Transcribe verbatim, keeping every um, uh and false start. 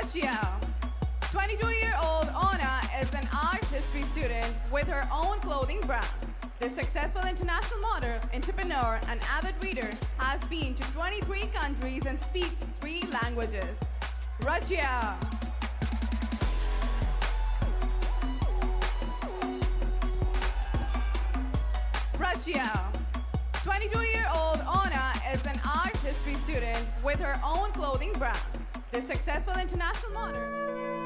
Russia. twenty-two-year-old Anna is an art history student with her own clothing brand. This successful international model, entrepreneur, and avid reader has been to twenty-three countries and speaks three languages. Russia. Russia. twenty-two-year-old Anna is an art history student with her own clothing brand. This successful international model.